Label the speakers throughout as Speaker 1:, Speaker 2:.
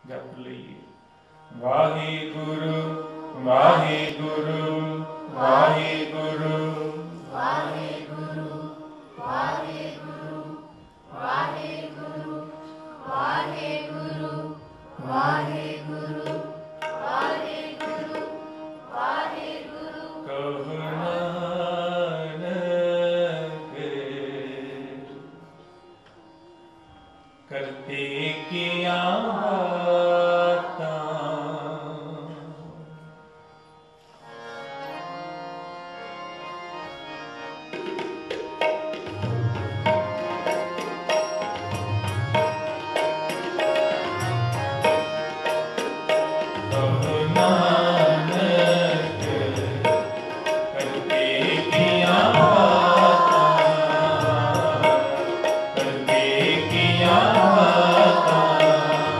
Speaker 1: जप लईए। वाहिगुरु वाहिगुरु वाहिगुरु
Speaker 2: वाहिगुरु वाहिगुरु वाहिगुरु वाहिगुरु वाहिगुरु वाहिगुरु वाहिगुरु।
Speaker 1: कहो नानक करते किया बातां, कहो नानक करते किया बातां, करते किया बातां।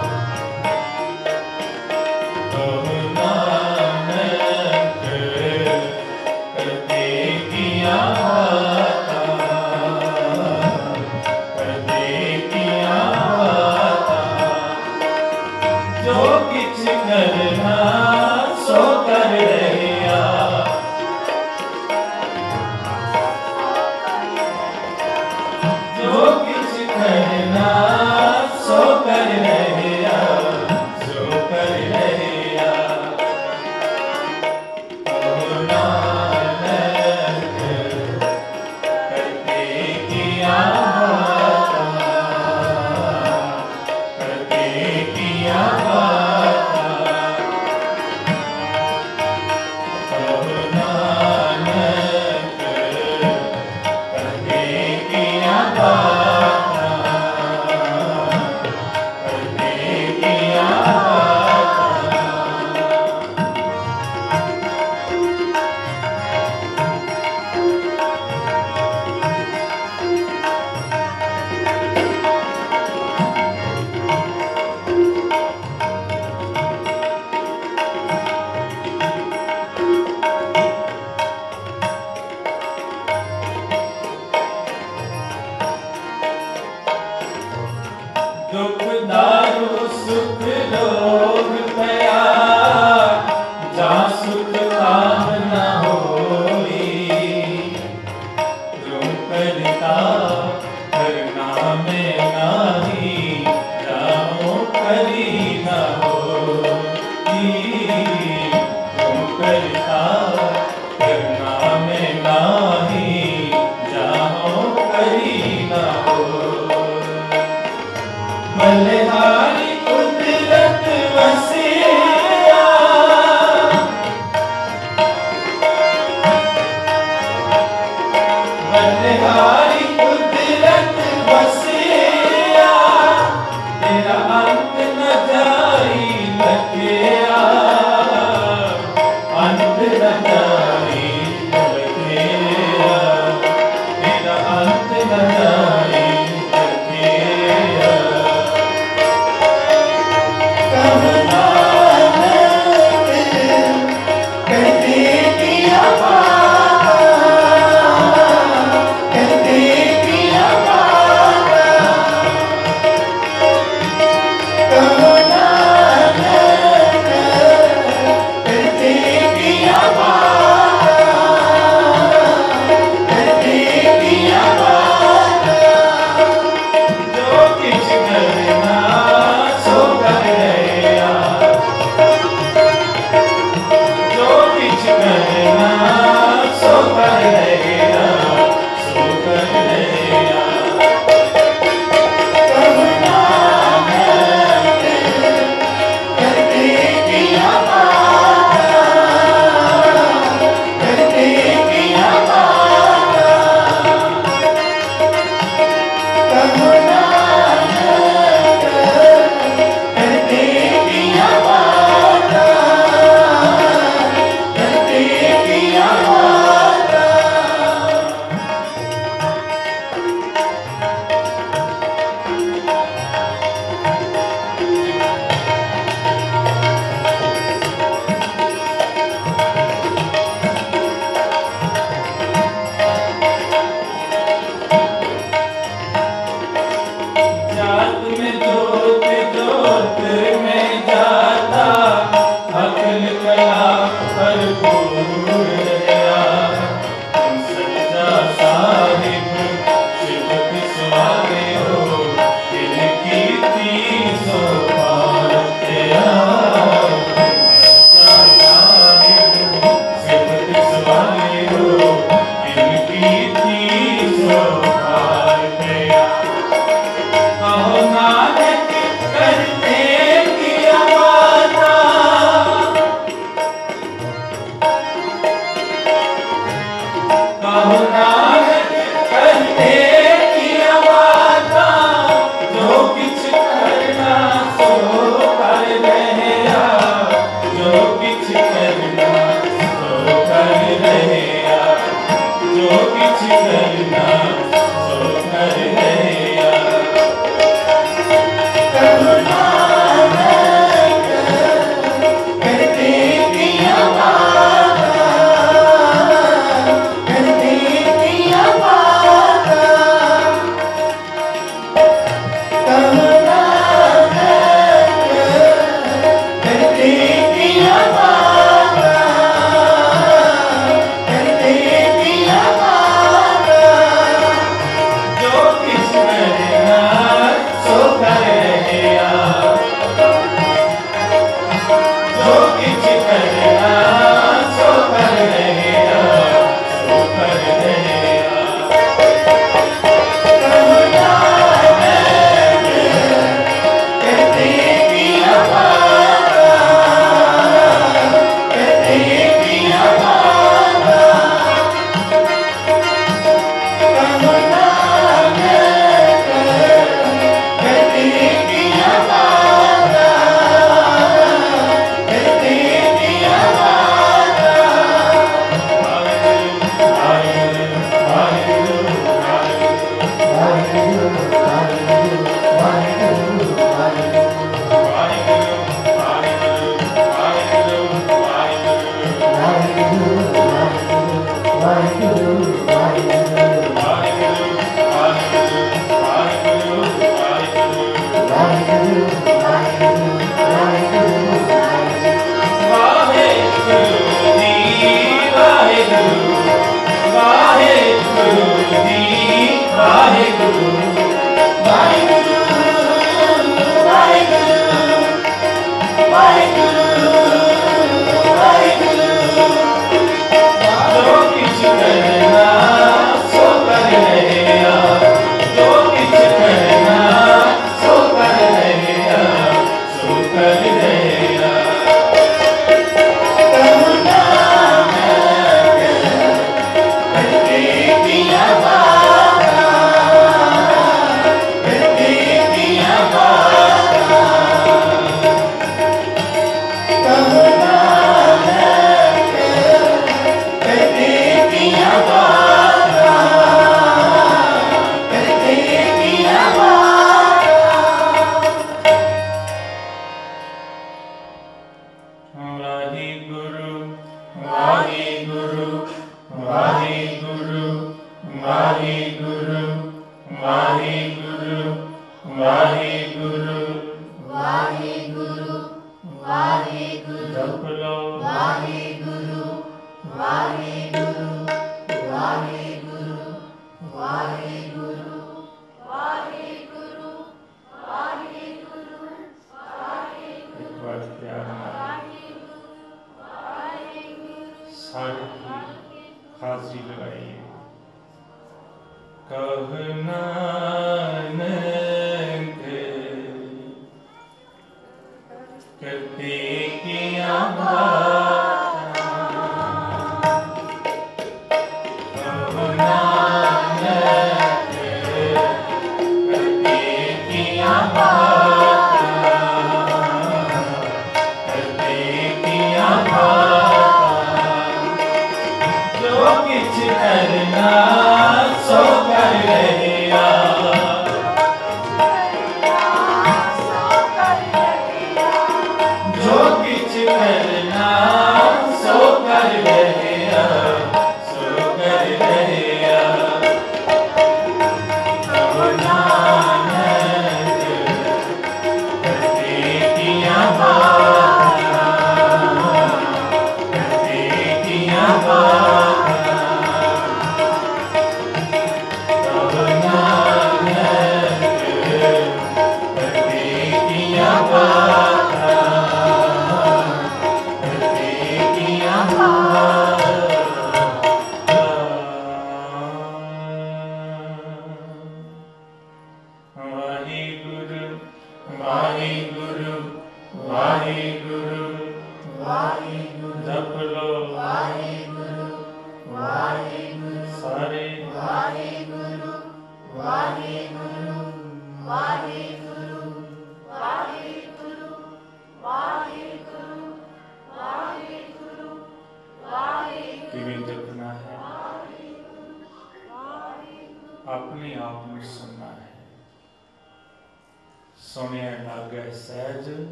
Speaker 1: कहो नानक करते किया बातां, करते किया बातां। जो किछ करना सो कर रहिया, जो किछ करना सो कर रहिया, सो कर रहिया। कहो नानक करते किया बातां, करते किया बातां। कहो नानक करते किया बातां, करते किया दुख दारु सुख लोग पया, जा सुख काम न होई। जो करता करना में नाही, जाओ करी न होई। जो करता करना में नाही, जाओ करी न होई। बलिहारी कुदरत वसिया, बलिहारी कुदरत वसिया। तेरा अंत न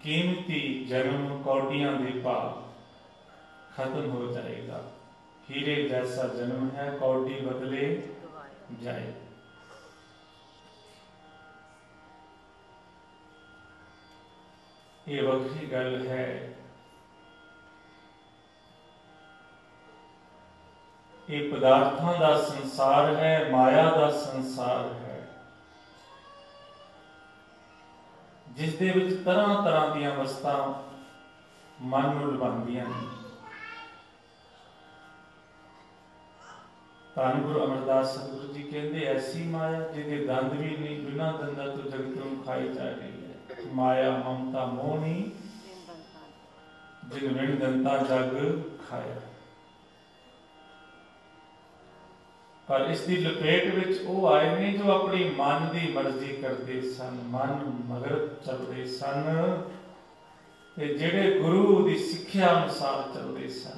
Speaker 1: कीमती जन्म कौटियां दे भाव खत्म हो जाएगा। हीरे जैसा जन्म है, कौड़ी बदले जाए। ये वक्री गल है। ये पदार्थों का संसार है, माया का संसार है, जिस दे विच तरह तरह दी वस्तां मन नूं लुभांदियां ने। धन गुरु अमरदास सतगुरु जी कहते, ऐसी माया जिहदे दंद भी नहीं, बिना दंदा तो जगत नूं खाई जा रही है। माया ममता मोह नहीं, जिन बिन दंता जग खाया। पर इसकी लपेट विच वो आए ने जो अपनी मन की मर्जी करते सन, मन मगर चलते सन, ते जिहड़े गुरु की सिक्ख्या अनुसार चलते सन,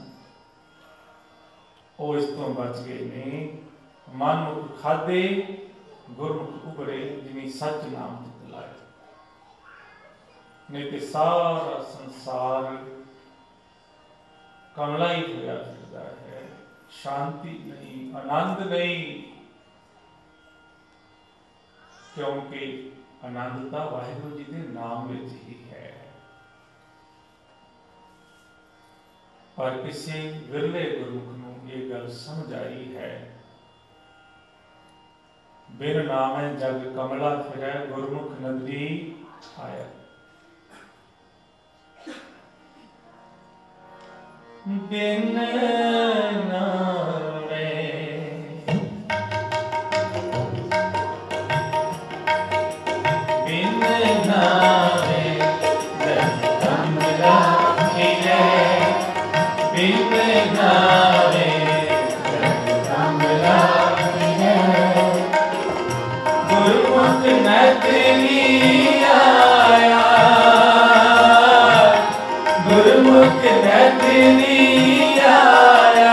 Speaker 1: वो इस तो बच गए ने। मनमुख खाधे, गुरमुख उभरे, जिन्हें सच नाम दिलाए। नहीं तो सारा संसार कमला ही होया फिरदा है, शांति नहीं, आनंद नहीं, क्योंकि आनंदता वाहिगुरु जी के नाम में ही है। पर किसी विरले गुरमुख नूं ये गल समझ आई है, बिन नामे जग कमला फिरै, गुरमुख नदरी आया। बिन नामे बिन नामे जग कमला फिरै, बिन नामे जग कमला फिरै, गुरमुख नदरी आया, गुरमुख नदरी आया।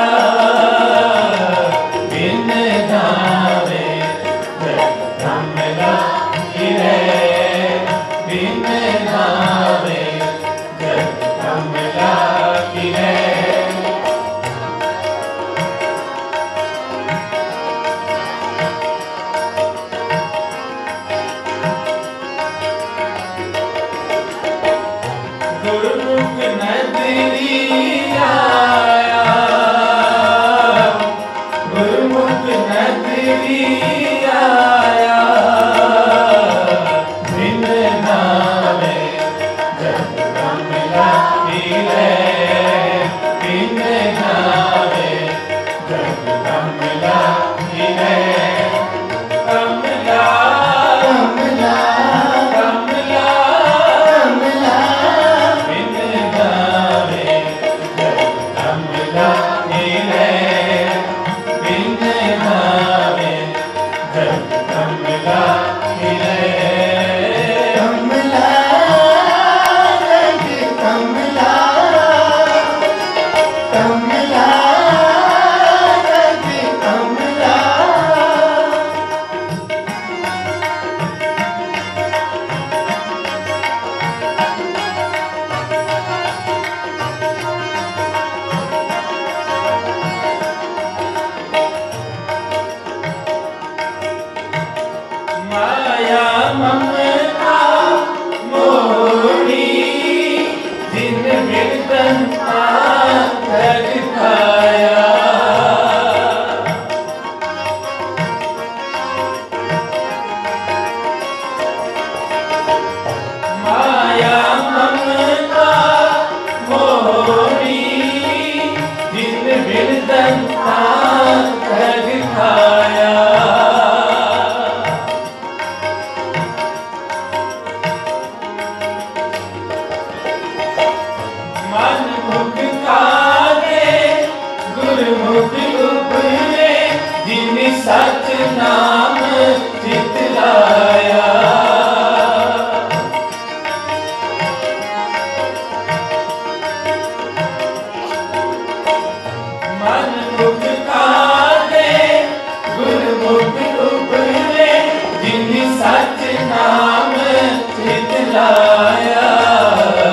Speaker 1: बिन नामे जग कमला फिरै, बिन नामे जग कमला फिरै। गुरमुख नदरी आया, गुरमुख नदरी आया। बिन नामे जग कमला फिरै, बिन नामे जग कमला फिरै। कमला कमला कमला कमला, बिन नामे जग कमला फिरै, बिन नामे जग कमला फिरै। कमला जग कमला, कमला जग कमला। माया ममता मोही, जिन बिन दंता जग खाया। माया ममता मोही, जिन बिन दंता जग खाया। मनमुख खाधे, गुरमुख उभरे, जिन्हें सच नाम चितलाया। मनमुख खाधे, गुरमुख उभरे, जिन्हें सच नाम चितलाया।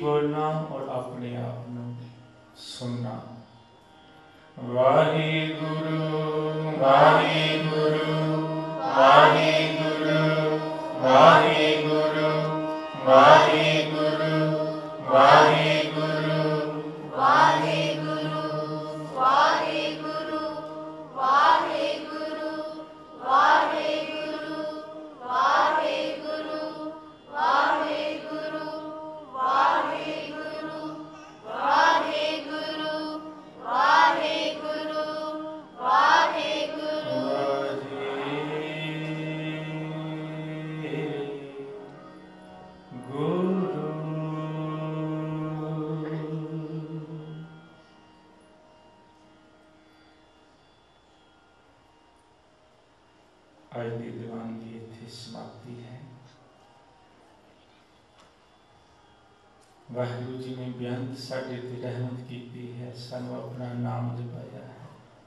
Speaker 1: बोलना और अपने आप को सुनना। वाहिगुरु वाहिगुरु वाहिगुरु वाहिगुरु वाहिगुरु वाहिगुरु
Speaker 2: वाहिगुरु वाहिगुरु वाहिगुरु वाहिगुरु वाहिगुरु वाहिगुरु वाहिगुरु वाहिगुरु वाहिगुरु वाहिगुरु
Speaker 1: आज की दीवान की इत्थे समाप्ति है। वाहिगुरु जी ने बेअंत साडे ते रहमत की है, सानू अपना नाम जपाया है।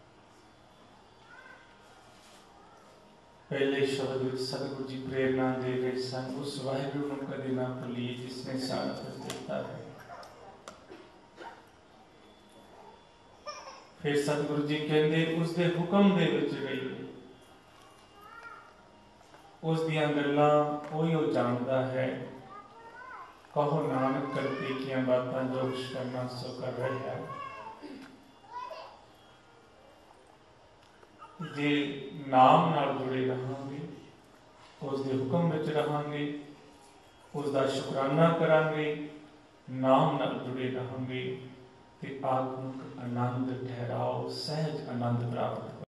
Speaker 1: पहले शब्द विच सतगुरु जी प्रेरणा दे रहे सन, उस वाहिगुरु नूं कदे ना भुलिए जिसने साथ दिता है। फिर सतगुरु जी कहते उसके हुक्म दे विच रहिए, उस दियां गल्लां ओही ओ जानदा है। कहो नानक करते किया बातां जो कुछ करना सो कर रहा है। जे नाम नाल जुड़े रहांगे, उसके हुक्म विच रहांगे, उसका शुकराना करांगे, नाम नाल जुड़े रहांगे ते आत्मिक आनंद ठहराओ, सहज आनंद प्राप्त